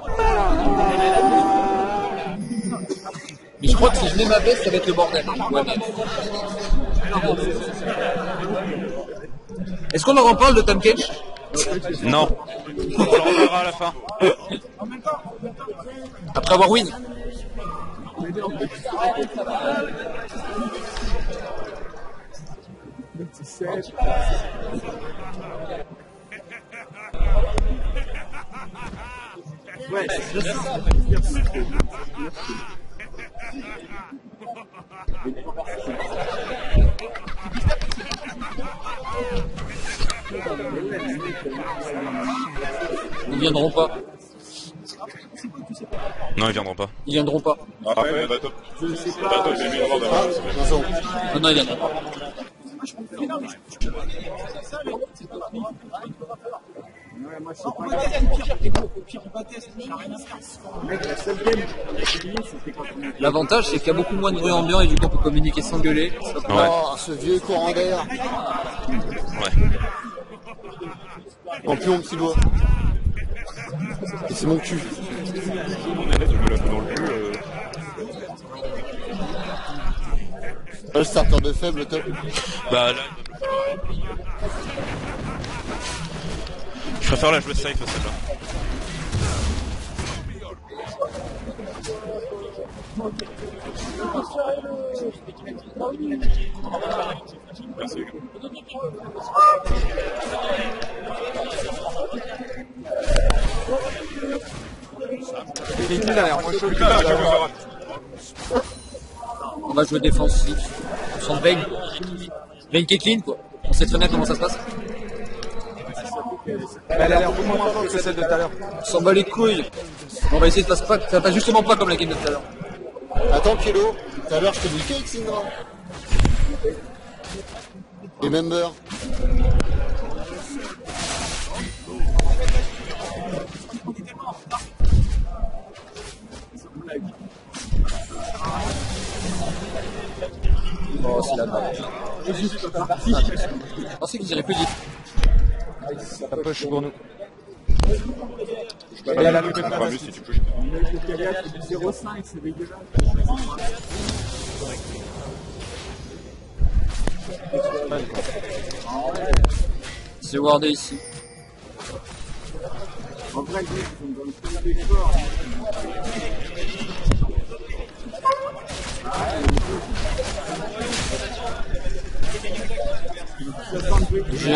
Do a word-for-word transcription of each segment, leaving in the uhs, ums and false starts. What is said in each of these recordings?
Mais je crois que si je mets ma veste, ça va être le bordel. Ouais, mais... Est-ce qu'on en reparle de Tom Cage? Non. On en reparlera à la fin. Après avoir win. Ouais, c'est ça. Ils viendront pas. Non, ils viendront pas. Ils viendront pas. Ah ouais, bah top. Je sais Bah top, pas. j'ai mis avant d'avoir. Non, non, ils viendront pas. Ouais, moi je sais pas. Mec, la seule game qu'on a publiée, c'était quand on était. L'avantage, c'est qu'il y a beaucoup moins de bruit ambiant et du coup on peut communiquer sans gueuler. Ça, Ouais. Oh, ce vieux courant d'air. Ouais. En plus mon petit doigt. Et c'est mon cul. Tu me l'as fait dans le cul. Euh... Là, le starter de faible, top. Bah là, je préfère la jouer safe celle-là. Merci. Il a l'air moins chaud que Ah, j'ai ça. on va jouer défensif. Sans Vayne. Vayne qui est clean quoi. On sait très bien comment ça se passe. Elle a l'air beaucoup moins forte que celle de tout à l'heure. On s'en bat les couilles. On va essayer de passer pas. Ça passe justement pas comme la game de tout à l'heure. Attends, Kilo. Tout à l'heure, je t'ai dit cake, Sindra. Remember. Oh, c'est la balle. Je pensais qu'ils iraient plus vite. Ça push pour nous. Elle a la lutte, c'est pas mieux si tu pushes. zéro cinq, c'est dégueulasse. C'est wardé ici. En vrai, ils sont dans le premier effort. J'ai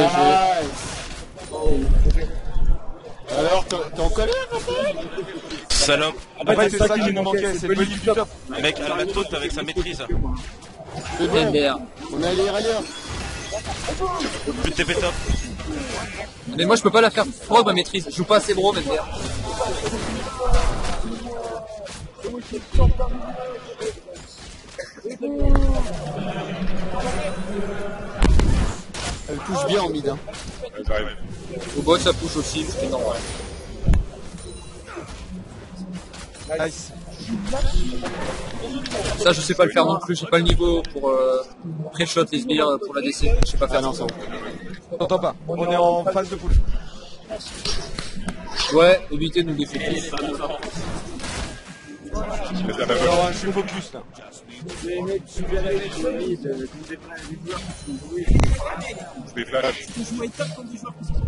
Alors, t'es t'es en colère, un peu? Salope. En fait, c'est ça qui nous manquait, c'est Polly du top. Mec, elle la taute avec sa maîtrise. C'est bon. M B R. On est allé ailleurs. Plus de T P top. Mais moi je peux pas la faire pro ma maîtrise. Je joue pas assez bro M B R. Elle touche bien en mid. Hein. Ouais, j'arrive. Au bot ça push aussi, c'est normal. Nice. Ça je sais pas le faire non plus, j'ai pas le niveau pour euh, pré-shot les sbires pour la D C. Je sais pas faire. Ah non, c'est bon. T'entends pas. On est en phase de push. Ouais, évitez de nous défouler. C'est la même chose. Alors, je suis focus là. Les mecs, tu verrais les chevilles, quand t'es prêt à les joueurs qui sont doués. Des flashs. Tu joues top comme des joueurs qui sont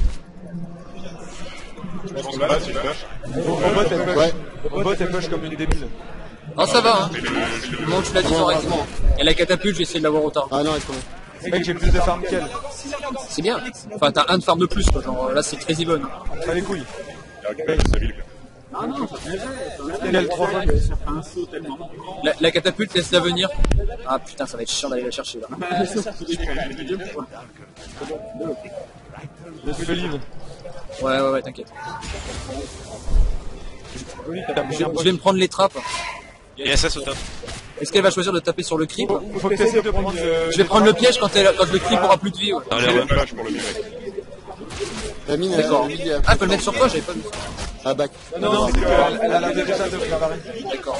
Je pense que là, c'est une flash. Au bot, elle push. Ouais. Au bot, elle push comme une débile. Non ça va hein. Comment tu l'as dit correctement. Et la catapulte, j'ai essayé de l'avoir au tard. Ah non, est-ce qu'on est? Mec, j'ai plus de farm qu'elle. C'est bien. Enfin t'as un de farm de plus quoi, genre là c'est très even. Pas les couilles. Il y a sa ville. Ah non, ça fait Elle trois fois. ça fait un saut tellement. La, la catapulte laisse-la venir. Ah putain ça va être chiant d'aller la chercher là. Bah, ça, c'est des deuxième fois. Je le livre. Ouais ouais ouais t'inquiète. Oui, Je, je vais me prendre les trappes. Et S S au top. Est-ce qu'elle va choisir de taper sur le creep? Faut que t'essayes de prendre le... Je vais prendre le piège quand, elle, quand le creep aura plus de vie. Ouais. Dans les J'ai rues. une flash pour le mec. La mine, elle D'accord. a mid, elle a- Ah, faut le mettre sur toi, j'avais pas vu. Ah, back. Non, non, c'est qu'elle elle a la déjà de préparer. D'accord.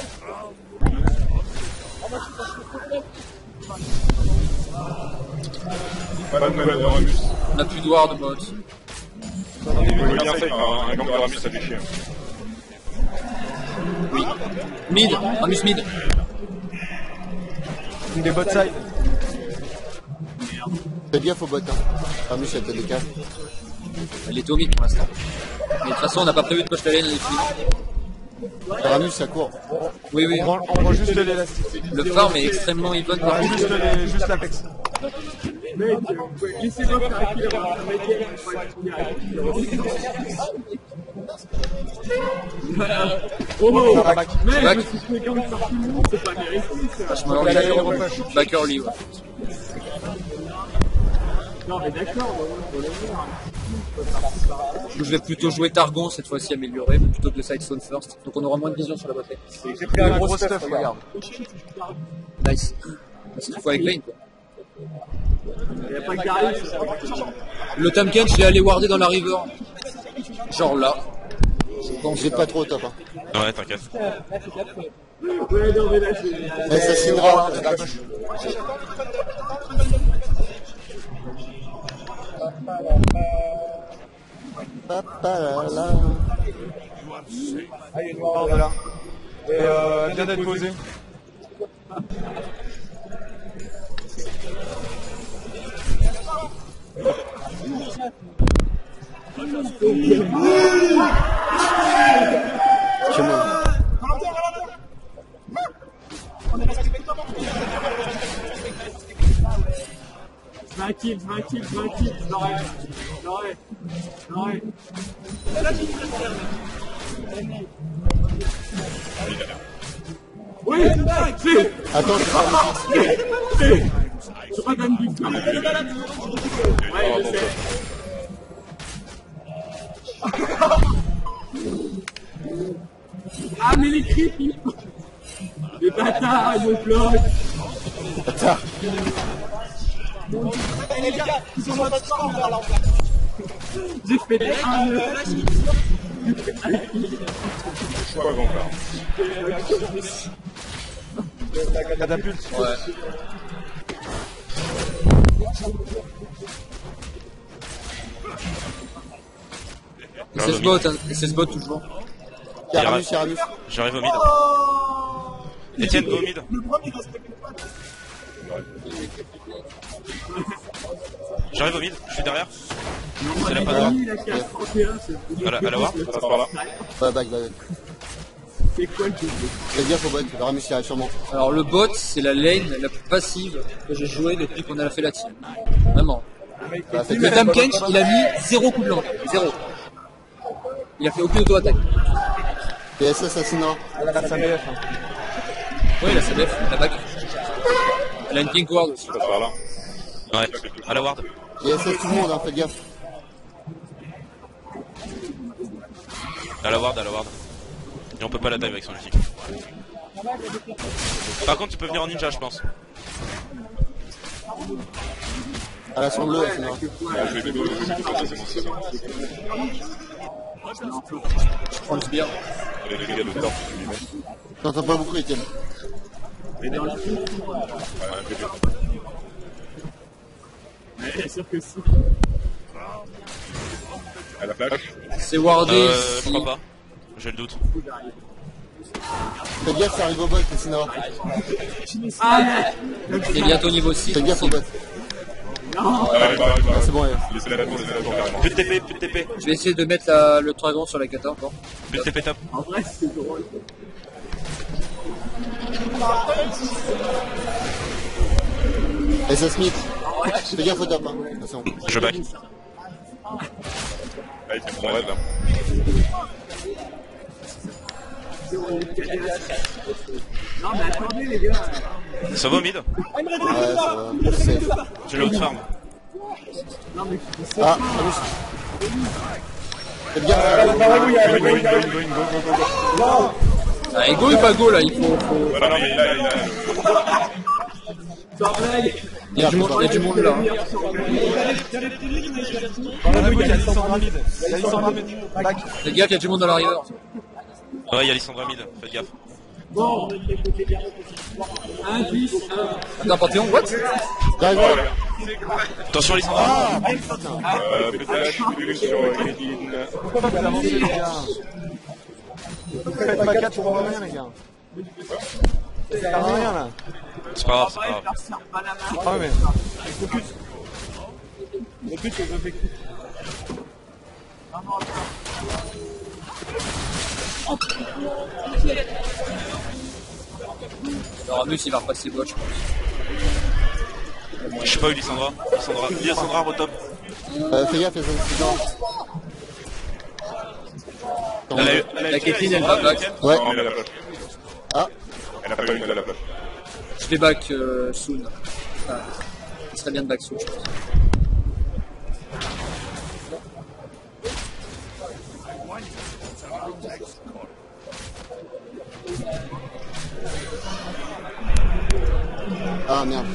Pas de malade de Ramus. On a plus de ward de bot. Il faut bien faire un gang de Ramus, ça fait chier. Oui. Mid, Ramus mid. Une des bot side. Fais gaffe au bot, hein. Ramus, elle te décale. Elle est au mid pour l'instant. Mais de toute façon, on n'a pas prévu de push la lane là-dessus. Ramus, ça court. Oui, oui. On prend, on prend juste l'élastique. Le farm est extrêmement even par contre. Juste, les, juste l'Apex. Mec, laissez donc arrêter d'avoir un médiel, il faut être Oh, Back. mec, Back. je me suis fait gang par tout le monde, c'est pas mérité ça. Vachement early. Back early, ouais. Non mais d'accord, on va le voir. Je vais plutôt jouer Targon cette fois-ci amélioré, plutôt que le Sidestone first. Donc on aura moins de vision sur la bataille. J'ai pris un gros stuff, regarde. Nice. C'est ce qu'il faut avec Vayne, quoi. Il n'y a pas que Darius, c'est pas Le Tamken, je l'ai allé warder dans la river. Genre là. Je pense. J'ai pas trop au top, hein. Ouais, t'inquiète. Ouais, non mais là c'est... Elle s'assignera. Papalala. Ah, il y a une noire là. Et euh, elle vient d'être posée. C'est moi. vingt kills, vingt kills, vingt kills, je l'aurais, je l'aurais, je l'aurais. Oui, c'est... Attends, je vais C'est... C'est pas Dan Big, ouais, je sais. Ah mais les creeps, ils... Les bâtards, ils me bloquent. Attends. J'ai fait des un nœud. Choix avant là. Catapulte. Ouais. S S bot, hein. S S bot toujours. Il y a Ramus, il y a Ramus. J'arrive au mid. Etienne, go au mid. J'arrive au mid, je suis derrière. C'est la pas droite. Il a quatre trente et un, c'est... À la, à la ward. Ça par là. Ouais, back, back. C'est quoi le truc? Fais gaffe au bot, Ramus il arrive sûrement. Alors le bot, c'est la lane la plus passive que j'ai jouée depuis qu'on a fait la team. Vraiment. Bah, fais Le gaffe. Tamkench, il a mis zéro coup de langue. Zéro. Il a fait aucune auto-attaque. P S assassinera. Elle a sa B F. Hein. Oui, il a sa def, la back. Elle a une pink ward aussi. Ça par là. Ouais, à la ward. Il S S tout le monde, hein, faites gaffe. À la ward, à la ward. Et on peut pas la dive avec son ulti. Par contre, tu peux venir en ninja, je pense. À la son bleu, assassinera. Ah, je vais go, je vais go, c'est bon, c'est bon. Je prends le sbire. Les dégâts de torp, tu lui mets. T'entends pas beaucoup, Etienne. Mais dans la foule, Ouais, un peu ouais, bien sûr que si. à la flash. C'est wardé Euh, ici. je crois pas. J'ai le doute. Faites gaffe, ça arrive au bot, assassinera. Ah, Il est bientôt niveau six. Faites gaffe au bot. non. Ah, ouais, bah, bah, C'est bon, ouais. laissez-la la tour, laissez-la la tour carrément. Plus de T P, plus de T P. Je vais essayer de mettre la- le dragon sur la kata encore. Plus de T P top. En vrai, c'est drôle. S S Smith. Fais gaffe au top, hein. Attention. Je back. Ah, il fait son raid là. Non, mais attendez, les gars. Ça va au mid. Ouais, ça va. Safe. J'ai le farm. Non, mais Ah, Ramus. Faites gaffe. Going, going, going, going, go, go, go, go. Ah, et go ou pas go là, il faut. faut- Voilà, non, il est là, il est là. sans blague. Il y a du monde, il y a du monde là. hein. Dans la bug, il y a Lissandra mid. Il y a Lissandra mid. Back. Faites gaffe, il y a du monde dans la river. Ouais, il y a Lissandra mid. Faites gaffe. Bon. un dix, un. Attends, Panthéon, what? J'arrive. Attention Lissandra. Euh, peut-être plus sur Caitlyn. Pourquoi pas vous avancez, les gars? faites pas quatre pour rien, les gars. Ça sert à rien là. C'est pas grave, c'est pas grave. Ah mais. Le but, c'est de Alors Ramus il va repasser bot, je pense. Je sais pas où Lissandra. Lissandra, Lissandra, retop. Euh, fais gaffe, il y a ça. Elle a eu, elle a eu La Caitlyn elle va back. Ouais. Non, mais elle a la flash. Ah, Elle a pas eu, elle a la flash. Je vais back euh, soon. Ah, ce serait bien de back soon, je pense. ah merde.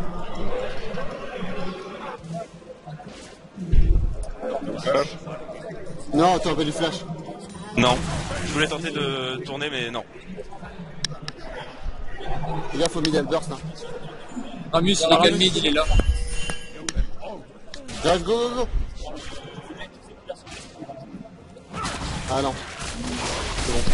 Flash. Non, t'aurais pas du flash. Non. Je voulais tenter de tourner, mais non. Fais gaffe au middle burst. Hein. Ramus il est calmé, il est là. Reste, go, go, go. Ah non. C'est bon.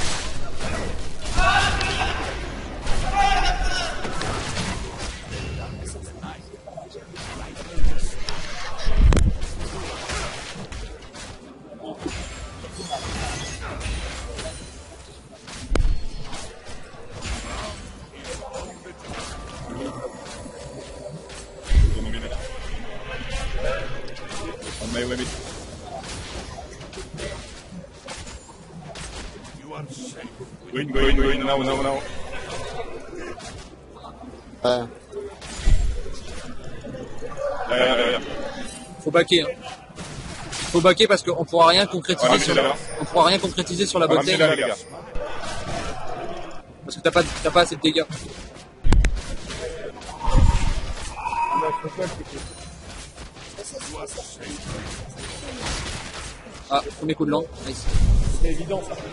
On my way. Going, going, going, now, now, now. Ouais. Derrière, derrière. Faut backer. Hein. Faut backer parce qu'on pourra rien concrétiser Ramus sur est là. la... On pourra rien concrétiser sur la bot Ramus est lane là, les gars. parce que t'as pas, t'as pas assez de dégâts. Ah, premier coup de langue. Nice. C'est évident ça.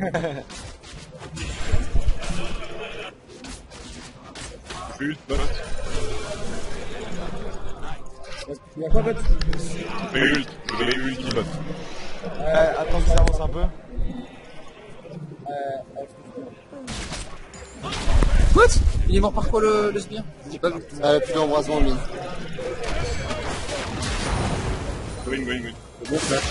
Ult, bot. Il y a quoi d'autre? Fais ult. Vous avez ulti bot. Euh, attends que ça avance un peu. What? Il est mort par quoi le, le sbire? J'ai pas vu. Euh, plus d'embrasement, mine. Going, going, going. Bon flash.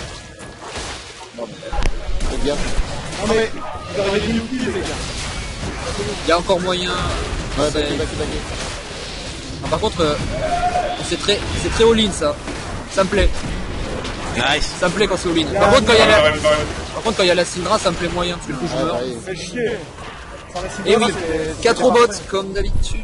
Fais gaffe. Non mais, vous auriez dû nous piller les gars. Il y a encore moyen. Ouais, C'est- backé, backé, backé. Ah, par contre, euh, c'est très, c'est très all-in ça. Ça me plaît. Nice. Ça me plaît quand c'est all-in. Par contre, quand il y a Ah, la, ouais, ouais, ouais. par contre, quand il y a la Syndra, ça me plaît moyen parce que du coup je Ouais, meurs. bah, oui. Fait chier. Sans la Et cible, oui, c'est- quatre c'est robots parfait. comme d'habitude.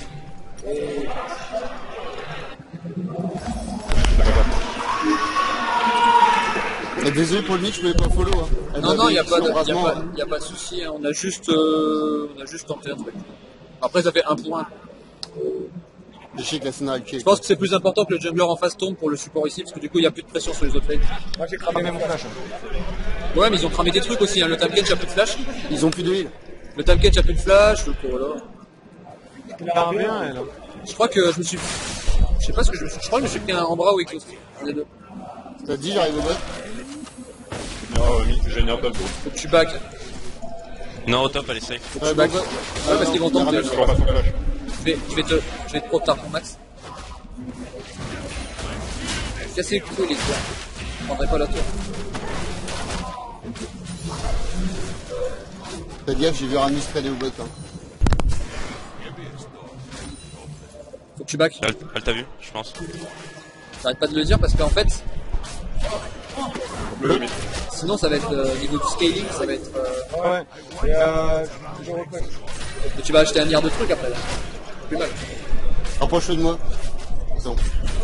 Et désolé pour le mid, je pouvais pas follow. Hein. Elle Non, non, m'avait il n'y a, dit pas de- y a, l'embrasement. pas- y a pas de souci. Hein. On a juste, euh, on a juste tenté un truc. Après, ça fait un point. Je sais que la scène a tué. Je pense que c'est plus important que le jungler en face tombe pour le support ici, parce que du coup, il n'y a plus de pression sur les autres lanes. Moi j'ai cramé mon flash. Ouais, mais ils ont cramé des trucs aussi. Hein. Le Tamkench a plus de flash. Ils ont plus de heal. Le Tamkench a plus de flash. Donc voilà. Il a un B un elle. Je crois que je me suis. Je sais pas ce que je me suis. Je crois que je me suis pris un Ambra ou Eklos. Un des deux. T'as dit, j'arrive au bot. Non, euh, j'ai une top gros. Faut que tu back. Non, au top, elle est safe. Faut que tu back. bon, Ouais, parce qu'ils vont tenter. Je vois pas son flash. Je vais, je vais te, je vais te pro tard pour max. Casser le couteau les gars. Je prendrai pas la tour. Fais gaffe, j'ai vu Ramus traîner au bot. Hein. Faut que tu back. Elle, elle t'a vu, je pense. J'arrête pas de le dire parce qu'en fait, Le mid. sinon ça va être euh, niveau du scaling, ça va être. Euh, Ouais. Et euh, je reprends. et tu vas acheter un milliard de trucs après là. Plus mal. Rapproche-toi de moi. Attends.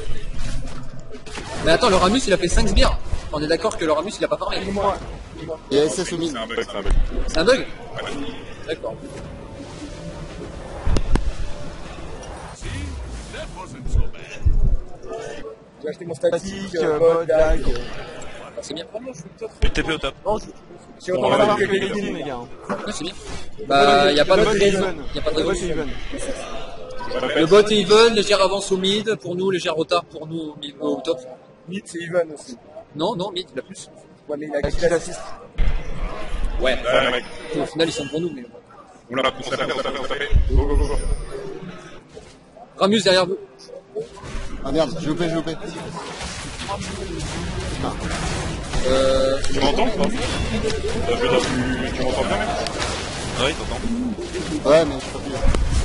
Mais attends, le Ramus il a fait cinq sbires. On est d'accord que le Ramus il a pas farmé. Il y a S S au mid. C'est un bug, c'est un bug. C'est un bug? D'accord. J'ai acheté mon statique, Statique, euh, euh, bot, bot, lag. lag. Ah, c'est bien. Et T P au top. J'ai On autant va de voir que que les les gars. kills les gars. Ouais, c'est bien. Bah, y a pas de Le bot est raison. even. Y a pas de Le bot raison. est even. Le bot est even, légère avance au mid, pour nous, légère retard pour nous au, mid- au top. Mid c'est even aussi. Non, non, mid, il a plus. Ouais mais il a kill assist. Ouais. Ouais, mec. Au final, ils sont pour nous, mais. On l'a poussé, on l'a fait, on l'a fait, on l'a fait. Go, go, go, go. Ramus derrière vous. Ah merde, j'ai loupé, j'ai loupé. Euh. Tu m'entends ou pas? Je veux dire, tu, tu m'entends bien, mec? Ah oui, t'entends. Ouais, mais je peux plus.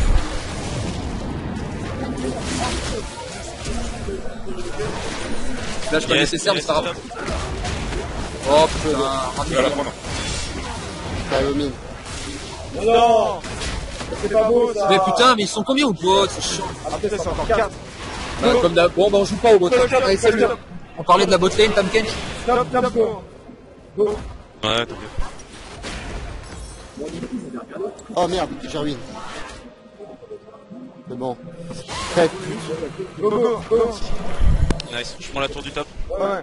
Là, je pas Yes, nécessaire, mais yes, c'est pas grave. stop. Oh putain, Tu vas la Ramus. prendre. T'as au mine. Non. C'est pas beau ça. Mais putain, mais ils sont combien au bot? C'est chiant. Après ça c'est encore quatre. Bah, comme d'hab. Bon, bah, on joue pas au bot. Allez, salut. On parlait de la botlane, Tam Kench. Stop, stop, go. Go. Ouais, t'inquiète. Oh merde, j'ai ruiné. C'est bon. Bref, Go, go, go. Nice. Je prends la tour du top. Ouais, ouais.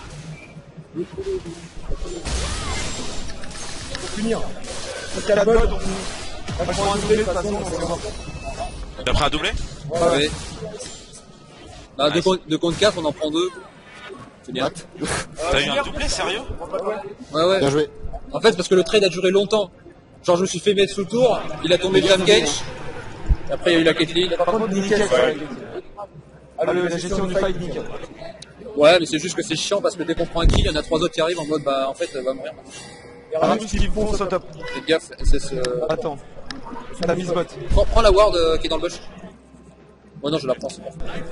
Faut finir. Parce qu'à la botte, on on va prendre un doublé de toute façon, donc c'est mort. T'as pris un doublé? Ouais. Bah, deux Nice. contre, deux contre quatre, on en prend deux. C'est bien. T'as eu un doublé, sérieux? Ouais, ouais. bien joué. En fait, c'est parce que le trade a duré longtemps. Genre, je me suis fait mettre sous tour, il a tombé Tam Kench. Après, il y a eu la Caitlyn. Par contre, nickel, ça. Ah, le- la gestion du fight, nickel. Ouais, mais c'est juste que c'est chiant parce que dès qu'on prend un kill, il y en a trois autres qui arrivent en mode bah en fait, elle va mourir. Et Ramus, il fonce au top. Faites gaffe, S S. Euh... Attends. T'as mis ce bot. Prends, prends la ward euh, qui est dans le bush. Oh non, je la prends, c'est bon.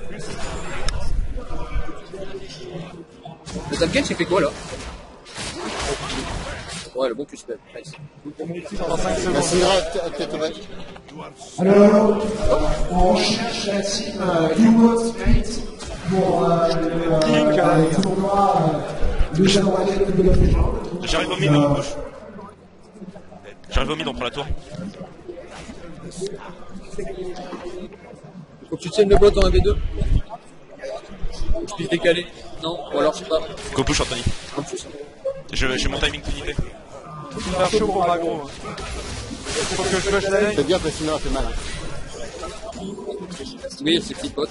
Le Tam Kench, il fait quoi là? Ouais, le bon Q spell, nice. Dans cinq La secondes. Syndra, peut-être ouais. Alors, on cherche la team euh, U-Boat Spirit pour euh, le, Link, euh, euh, le tournoi euh, de Shadow Island de League of Legends. J'arrive au mid, on push. J'arrive au mid, on prend la tour. Faut que tu tiennes le bot en un v deux. Faut que je puisse décaler. Non, ou alors je sais pas. Go push, Anthony. En plus. Je- J'ai mon timing unité. Faut faire chaud pour Magro. Faut que je flush la lane. Faites gaffe, la Syndra fait mal. Hein. Oui, c'est petit bot.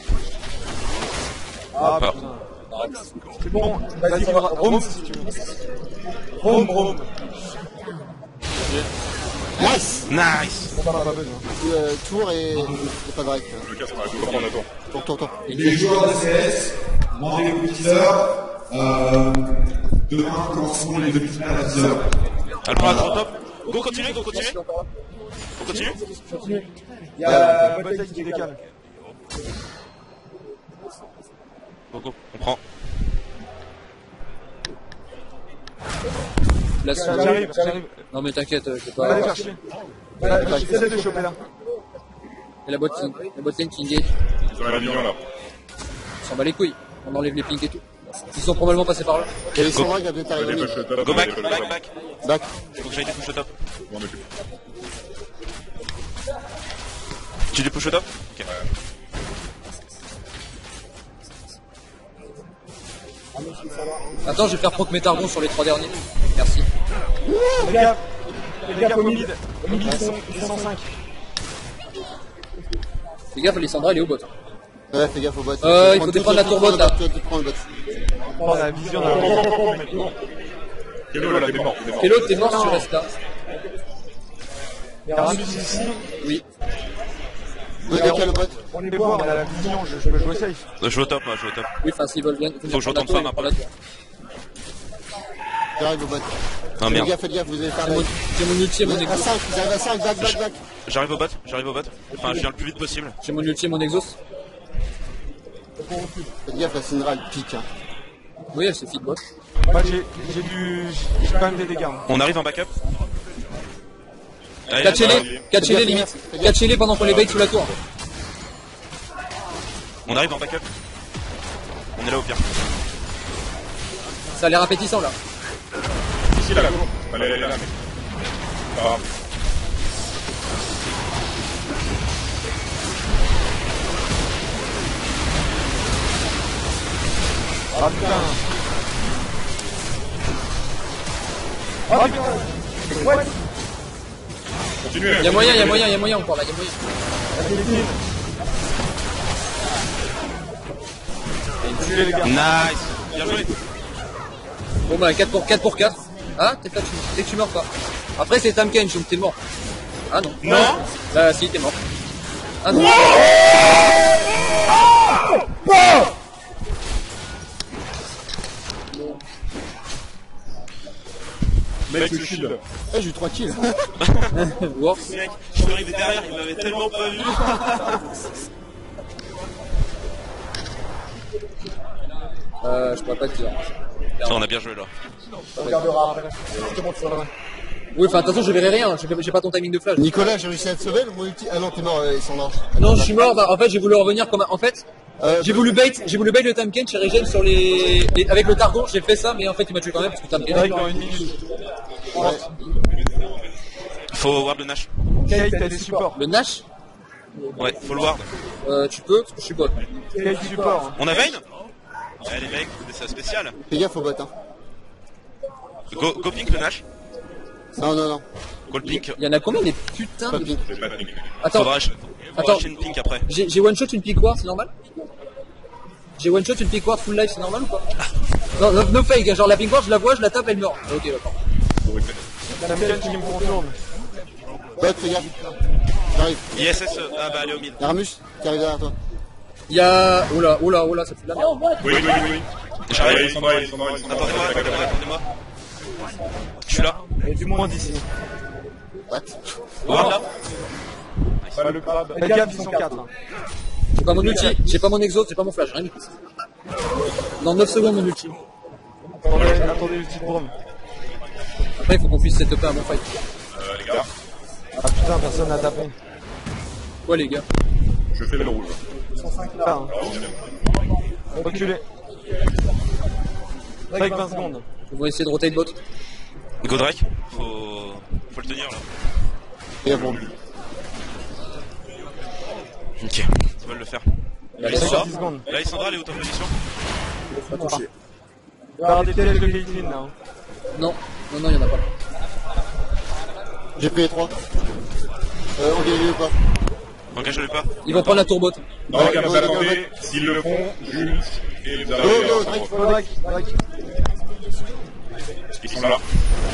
Ah Pas. putain. C'est bon. Vas-y, on va. Rome si tu veux. Rome, Rome. Nice. Nice. On en a pas besoin. Euh, tour et... et pas direct. Je casse, on va tout prendre la tour. Tour, tour, tour. Les joueurs de C S, rendez-vous dix heures. Euh, demain commenceront les demi-finales à dix heures. Elle prend la tour au top. Go, continue, go, continue. On continue. Il y a la bataille qui décale. Go, go, on prend. Là, c'est- J'arrive, j'arrive. Non mais t'inquiète, je vais On va aller pas. faire chier. Voilà, j'essaie de choper là. Et la bot, la botlane qui engage. Ils ont la vision là. On s'en bat les couilles. On enlève les pings et tout. Ils sont probablement passés par là. Et les Syndra, il va peut-être On arriver va au mine. push le top. Go on va back, push le back, top. back. Back. Faut que j'aille dépush au top. On occupe. Tu dépush au top? Ok. Attends, je vais faire proc mes targons sur les trois derniers. Merci. Fais gaffe. Fais gaffe au mid. Au mid, ils sont, ils sont cinq. Fais gaffe, Alessandra, il est au bot. Ouais, fais gaffe au bot. Euh, il Prends faut tout, défendre la tout, tour prends bot, le là. bot, Tu prends le bot. Oh, la vision de la. Hello là, t'es mort. t'es mort. Hello, t'es mort, tu restes là. Il y a Ramus ici. Oui. Ouais, décale le bot. On est voir, on a la vision, je, je peux jouer safe. Je joue au top, moi, je joue au top. Oui, enfin, s'ils veulent bien. Faut que je retourne femme après. J'arrive au bot. Non, Faites merde. gaffe, faites gaffe, vous allez faire J'ai mon, la... j'ai mon ulti et mon À exhaust. cinq, vous arrivez à cinq, back, back, back. J'arrive au bot, j'arrive au bot. Enfin, je viens le plus vite possible. J'ai mon ulti et mon exhaust. Faites gaffe, la Syndra, elle pique. Hein. Oui, elle se fit bot. Moi j'ai j'ai du. J'ai quand même des dégâts. moi. On arrive en backup. Allez, Catchez-les, catchez-les limite. Catchez-les pendant qu'on les bait sous la tour. on arrive en backup. On est là au pire. Ça a l'air appétissant là. Ici là, la tour. Allez, allez, allez. Ah, Ah putain. Ah putain. Ouais. continuez. Y'a moyen, y'a moyen, y'a moyen encore là, y'a moyen. La Philippine. Tuez les gars. Nice. Bien joué. Bon bah quatre pour quatre pour quatre. Ah, t'es pas tu, t'es que tu meurs pas. Après, c'est Tahm Kench, donc t'es mort. Ah non. Non. Bah si, t'es mort. Ah non. Mec, le shield. Eh, j'ai eu trois kills. Wow. Mec, je suis arrivé derrière, il m'avait tellement pas vu. Euh, je pourrais pas te dire. Ça, on a bien joué là. On regardera après. Je te montre ça. Oui, enfin, de toute façon, je verrai rien. J'ai j'ai pas ton timing de flash. Nicolas, j'ai réussi à te sauver, le multi. Ah non, t'es mort, euh, ils sont là. Non, je suis mort. Bah, en fait, j'ai voulu revenir comme un... En fait, Euh, j'ai voulu bait, j'ai voulu bait le Tahm Kench et regen sur les... les- avec le Targon. J'ai fait ça, mais en fait, il m'a tué quand même parce que Tahm Kench. Direct dans une minute. Faut ward le Nash. Kate, t'as des supports. Le Nash, Ouais, faut le ward. euh, tu peux parce que je suis bot. Kate support. On a Vayne. Eh les mecs, c'est ça spécial. Fais gaffe au bot, hein. Go, go pink le Nash. Non, non, non. Go le pink. Il y en a combien des putains Pas de... pink. J'ai pas de ping. Attends, Faudra acheter Attends. une pink après. j'ai j'ai one shot une pick ward, c'est normal? J'ai one shot une pick ward full life, c'est normal ou pas? Non, no, no fake, genre la pick ward, je la vois, je la tape, elle meurt. Ok, d'accord. T'as un Kate qui me contourne. Bot, fais gaffe. J'arrive. I S S, ah bah allez au mid. Y'a Ramus qui arrive derrière toi. Il y a... Oula, oula, oula, ça fait de la merde. Oui, oui, oui, oui. J'arrive. Ils sont dans, ils sont dans, ils sont dans. Attendez-moi, attendez-moi, attendez-moi. Je suis là. Et du moins d'ici. What? Ward là. Pas le crabe. Les gars, ils sont quatre. J'ai pas mon ulti, j'ai pas mon exo, j'ai pas mon flash, rien du tout. Dans neuf secondes mon ulti. Attendez, attendez le petit drone. Après, il faut qu'on puisse setuper un bon fight. Euh, les gars, Ah putain, personne n'a tapé. Ouais, les gars. je fais le rouge. Ah, hein. Reculez. Drake vingt secondes. Ils vont essayer de rotate bot. Go Drake. Faut, faut le tenir là. Fais gaffe, bon. Ok. Ils veulent le faire. Là, Là, Lissandra, dix secondes. Là, Lissandra, elle est au top position. pas touché. Regardez piège de Caitlyn là. Non, non, non, il y en a pas. J'ai pris les trois. Euh, on guérit ou pas? Engage-le pas. Ils vont prendre la tourbot. Non, les gars, vous attendez. S'ils le font, j'ult. Et vous Go, arrivez. go, Drake. Oh, Drake, Drake. Ils sont là.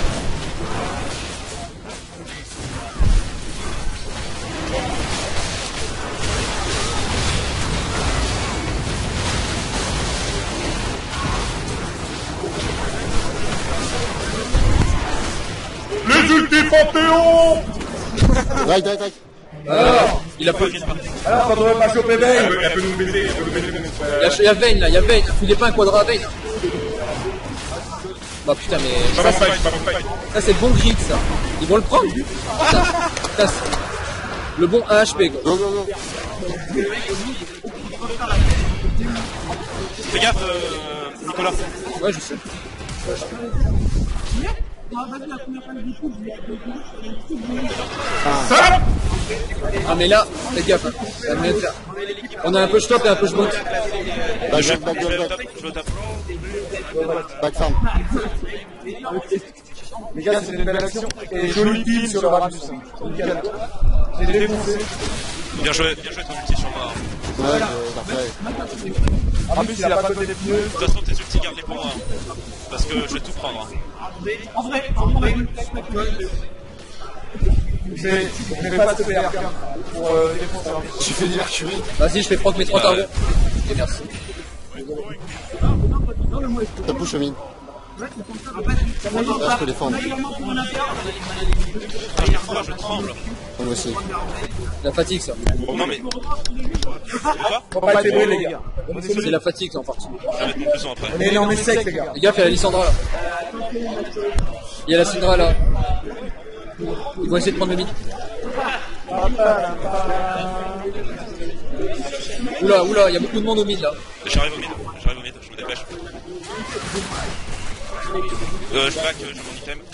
Les ultimes Panthéon! Drake, Drake, Drake. Alors, il a pas. Alors, quand on va pas choper Elle Vayne. peut, elle peut nous baiser, elle peut nous baiser. Il y a, il y a Vayne là, il y a Vayne. Filez pas un quadra à Vayne. Bah putain, mais. Pas mon fight, pas mon fight. Ça, c'est le bon grid ça. Ils vont le prendre. Putain, putain, c'est le bon un H P quoi. Go, go, go. Fais gaffe, euh, Nicolas. Ouais, je sais. Ah, mais là, faites gaffe. Hein. Ça va mieux de faire. On a un peu stop et un peu je monte. Back, Je back, back, je vais back, au top, back. je vais au top. Back farm. Les gars, c'est une belle action. Et joli kill sur le Ramus. Nickel. J'ai défoncé. Bien joué, bien joué ton ulti sur moi. Ouais, euh, parfait. En plus, il a pas côté des pneus. De toute façon, tes ultis, garde-les pour moi. Parce que je vais tout prendre. Je vais je vais pas te faire pour euh, défenseur. Tu fais du Mercury. Vas-y, je fais proc mes trois targets. Ok, merci. Ça push au mid. Là, je peux défendre. Ah, je tremble, je tremble. Moi aussi. La fatigue ça. Non mais. Quoi? Faut pas être fébrile, les gars. C'est la fatigue ça en partie. Je vais mettre mon plus en après. On est énorme et sec, les gars. Les gars, il y a la Lissandra là. Il y a la Syndra là. Ils vont essayer de prendre le mid. Oula, oula, il y a beaucoup de monde au mid là. J'arrive au mid, j'arrive au mid, je me dépêche. Euh, je back, euh, j'ai mon item.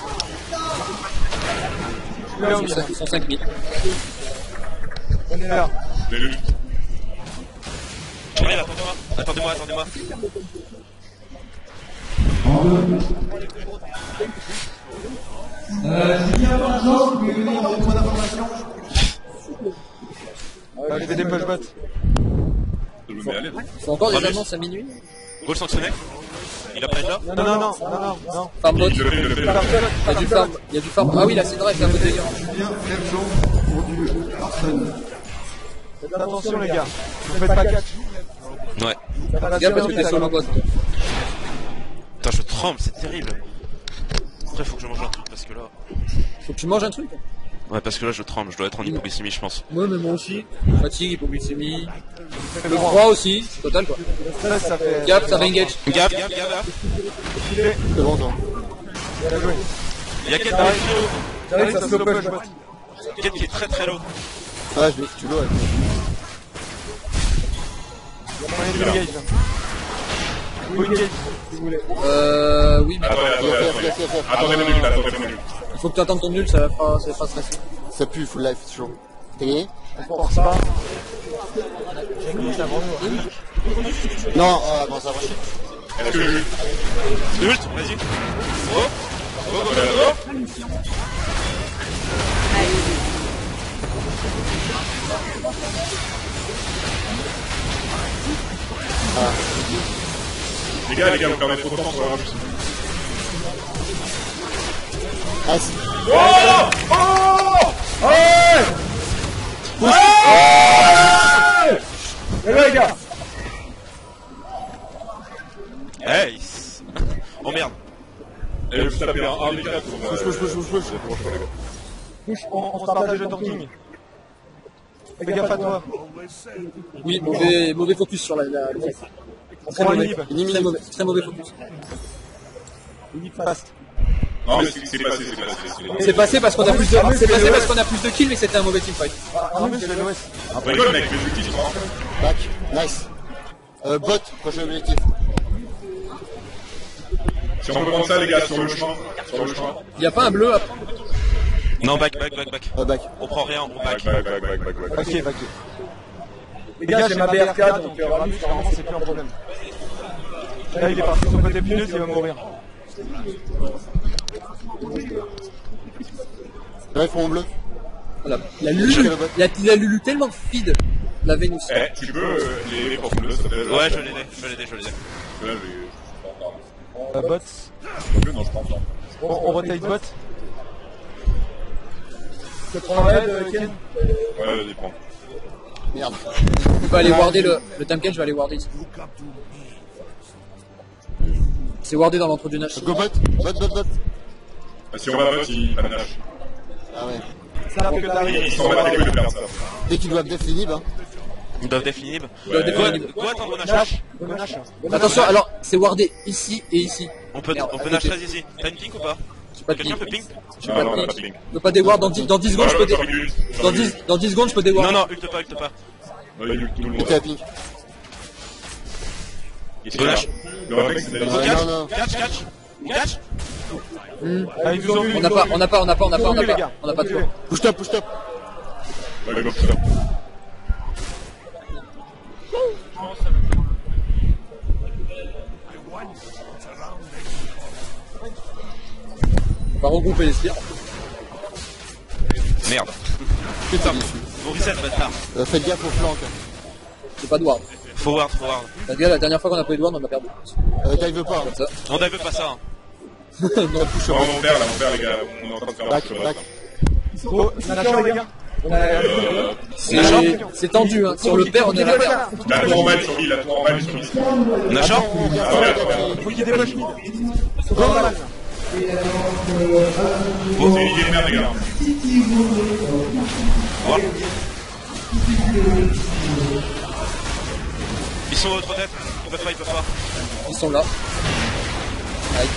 Ils sont cinq- ils sont cinq mid. On est là. J'ai lu. J'arrive, attendez-moi, attendez-moi, attendez-moi. Euh, j'ai des push bots. Je me mets à l'aide. Ils font encore des annonces à minuit. Go le sanctionner. Il a pas être là? Non, non, non, non, non, non. Farm bot. Je le fais, je le fais. Il y a du farm. Il y a du farm. Ah oui, la Syndra est un peu délire. Bien, Flemjon pour du Hearthstone. Faites attention, les gars. Vous faites pas catch. Ouais. Regarde parce que t'es sur le bot. Putain, je tremble, c'est terrible. Après, faut que je mange un truc parce que là. Faut que tu manges un truc. Ouais, parce que là, je tremble, je dois être en hypoglycémie, je pense. Moi, mais moi aussi. Fatigue, hypoglycémie. Le froid aussi. Total quoi. Le stress, ça fait. Gap, ça va engage. Gap, gap, gap, gap. C'est bon, non. Bien joué. Il y a Ket qui est low. J'arrive, ça slow push. Ket qui est très très low. Ah, je vais, tu l'as, ouais. Il y a moyen de engage. Faut engage, si vous voulez. Euh, oui, mais Attendez, attendez, attendez. Attendez deux minutes, attendez deux minutes. il faut que tu attendes ton nul, ça va fera, ça fera stresser. Ça pue, full life, c'est chaud. T'es gagné? On force pas. J'ai glissé avant nous. Non, ah, bon, ça va chier. Est-ce que je... Ult, vas-y. Oh, oh, oh, oh, oh. Les gars, les gars, vous perdez trop de temps sur la rame. Ah, c'est... Oh! Oh! Ouais! Ouais! Et là, les gars! Hey, il s- oh merde. Et je vous tapez un un des quatre sur Push, push, push, push, push. Push, on, on se partage le tanking. Fais gaffe à toi. Oui, mauvais, mauvais focus sur la, la, le fight. On Très prend mauvais, l'inhib. très mauvais, très mauvais focus. Inhib fast. Non, mais c'est c'est passé, c'est passé. c'est- C'est passé parce qu'on a plus de, c'est passé parce qu'on a plus de kills, mais c'était un mauvais teamfight. En plus, je vais l'O S. Rigole, mec, mes ultis sont en fait. Back, nice. Euh, bot, prochain objectif. Si on peut prendre ça, les gars, sur le chemin. Sur le chemin. Il y a pas un bleu à prendre. Non, back, back, back, back. Euh, back. On prend rien, on Back, back. back, back, back, back, back. Ok, ok. Les gars, j'ai ma B R quatre, donc euh, Ramus, normalement, c'est plus un problème. Là, il est parti sur le côté pineuse, il va mourir. Là, ils font en bleu. Voilà. La Lulu, la, la Lulu tellement feed, la Vénus. Eh, tu peux euh, les les pour bleu, ça fait. Ouais, je l'ai, je l'ai, je l'ai. Là, mais. La bot. Bleu, non, je pense pas. On, on rotate bot. Tu prends un raid, euh, Ken? Ouais, vas-y, prends. Merde. Je vais aller warder le, le Tamken, je vais aller warder ici. C'est wardé dans l'entre du Nash. Go bot, bot, bot, bot. Si on va bot, il panache. Ah ouais. Ça fait que t'arrives. Ils s'en battent les couilles de perdre ça. Dès qu'ils doivent def l'inhib, hein. Ils doivent définir. doivent Quoi, définir. quoi, attends, on a Nash. Go Nash. Attention, alors, c'est wardé ici et ici. On peut, Merde, on peut à nash côté. treize ici. T'as une pink ou pas? J'ai pas de Quelqu'un ping. peut ping? J'ai Ah pas non, on de a pas de ping. ping. Je peux pas déward dans dix, dans dix secondes, je peux Dans dé... une minute. Dans dix, dans dix secondes, je peux déward. Non, non, ult pas, ult pas. Ouais, il tout le monde. Mettez la pink. Go Nash. Le réflexe, c'est d'aller. Ouais, Catch, non, non. catch, catch. Catch. Ah, ils nous ont vu. On n'a pas, on n'a pas, on n'a pas, on n'a pas, on n'a les pas, gars. on n'a pas de tour. Push top, push top. Ouais, go, putain. On va regrouper les spires. Merde. Putain. Faut reset, bâtard. Euh, faites gaffe au flanc. C'est pas de ward. Forward, forward. La, la dernière fois qu'on a pris de ward, on a perdu. Euh, dive pas. Comme ça. On dive pas ça. Hein. Non, Non, mon père, là, mon père, les gars, on est en train de faire un Back, push sur le back. reste, là. Oh, Nash, les gars. On a Euh, c'est, c'est tendu, hein. Sur le père, on est là. La tour en mal sur lui, la tour en mal sur lui. Nashor. Ah ouais, ouais. Faut qu'il dépush mid. Go mal. Bon, c'est une idée de merde, les gars. Ils sont au tête. Ils peuvent pas, ils peuvent pas. Ils sont là. Aïe.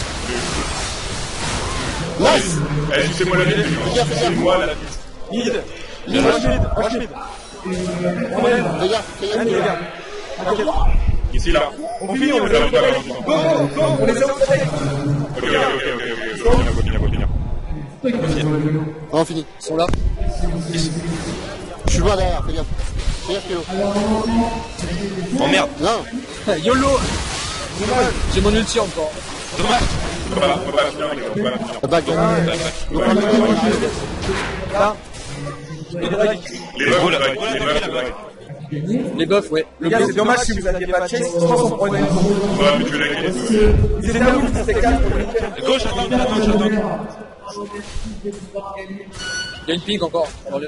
Nice. Eh, sucez-moi la vie, sucez-moi la vie. Mid. Mid, rush mid, rush mid. On aide. Fais gaffe, fais Aide, les gaffe. gars. T'inquiète. Ici, là. On finit, on les a. Go, go, go, on les a. Ok, ok, ok, ok, ok, ok, finir, finir, finir. Ah, on finit. Ils sont là. Je suis loin derrière, fais gaffe. Fais gaffe, Kélo. Oh merde. Non. YOLO. J'ai mon ulti encore. Dommage. On va pas- on va pas finir, les gars, on va pas finir. Euh, Back, back. Go prendre le Là. Et des drags. Les bugs, Go, les la- bugs, go, la les back, bugs, la les back. bugs. Les buffs, ouais. Les gars, c'est dommage si vous aviez pas de chase, je pense qu'on prenait. Ouais, mais tu l'as gagné. Ils étaient à nous, c'était quatre pour le Gauche, attends, attends, attends. Il y a une ping encore. Attends,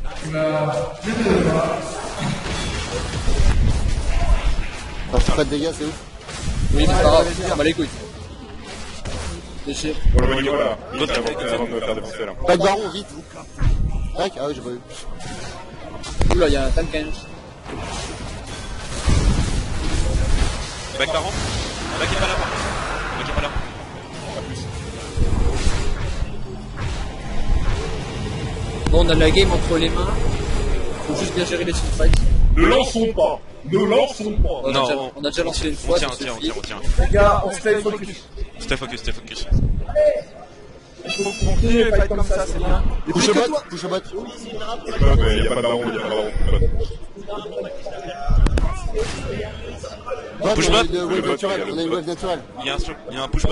Enfin, je fais pas de dégâts, c'est ouf. oui, mais c'est pas grave. On va les couilles. Déchire. Bon, le niveau là. L'autre avant de me faire défoncer là. Pas de baron, vite. Tac, ah oui, j'ai pas vu. Oula, il y a un Tankenge. Back baron. Back est pas là. Back est pas là. Bon, on a la game entre les mains. Faut juste bien gérer les teamfights. Ne lançons pas. Ne lançons pas. On, Non, a déjà, on a déjà lancé une On fois. tient, on ça tient, on suffit. tient, on tient. Les gars, on se fait focus. Stay focus, stay focus. Il faut continuer les fights comme ça, c'est bien. Push au bot, push au bot. Ouais, mais y a pas de baron, y a pas de baron. Bot, Push on a bot. une wave naturelle, on a une wave naturelle. Il y a un slow, il y a un push bot.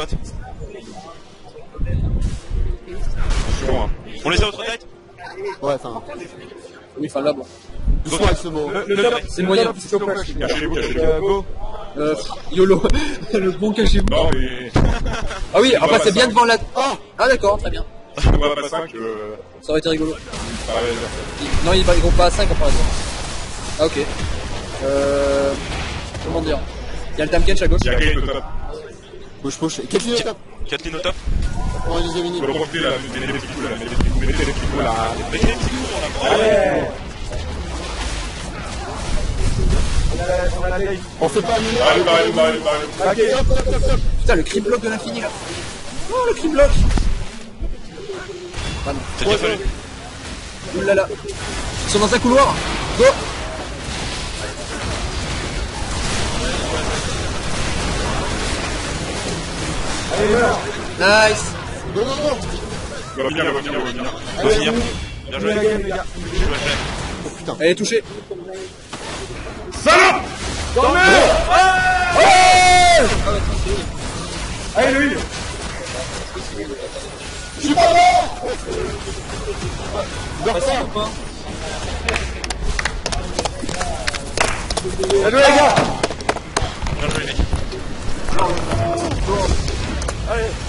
C'est bon, hein. On les a autre tête. Ouais, enfin, Oui, enfin là, bon. doucement avec ce mot. Le, le top, C'est moyen. le top, c'est au flash. Cachez-vous, cachez-vous. Euh, go. Euh, YOLO. Le bon cachez-vous. Non, mais. Ah oui, après pas c'est bien cinq. devant la... Ah, ah d'accord, très bien. On va pas cinq, euh. Ça aurait été rigolo. ça va aller. Ils- Non, ils ils vont pas à cinq en l'instant. Ah ok. Euh... Comment dire? Il y a le Tankenge à gauche. Il y a Kate au top. Push, push. Kathleen au top. Kathleen au top. On a des deuxième On minute. peut profiter là, mettez les petits coups là, mettez les petits coups, mettez les petits coups là. Mettez les petits coups sur la Ouais. On a la- on a la- On fait pas un minute. Allez, allez, allez, allez. Ok, hop, hop, hop, hop. Putain, le creep block de l'infini là. Oh, le creep block. Ah non. C'est déjà fallu. Oulala. Ils sont dans un couloir. Go. Allez, meurs. Nice. Non, non, non. On va finir, on va finir, on va finir. On va finir. Bien Jouez joué. la game, les gars. Bien joué, Jack. Elle est touchée. Salope! Tant mieux. Allez, lui. Je suis pas mort. Pas ça ou pas? Bien joué, les gars. Bien joué, mec. Allez.